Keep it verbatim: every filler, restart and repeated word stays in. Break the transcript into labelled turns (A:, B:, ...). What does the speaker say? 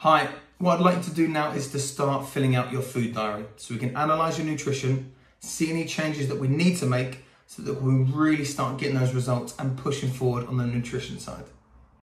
A: Hi, what I'd like to do now is to start filling out your food diary so we can analyse your nutrition, see any changes that we need to make so that we really start getting those results and pushing forward on the nutrition side.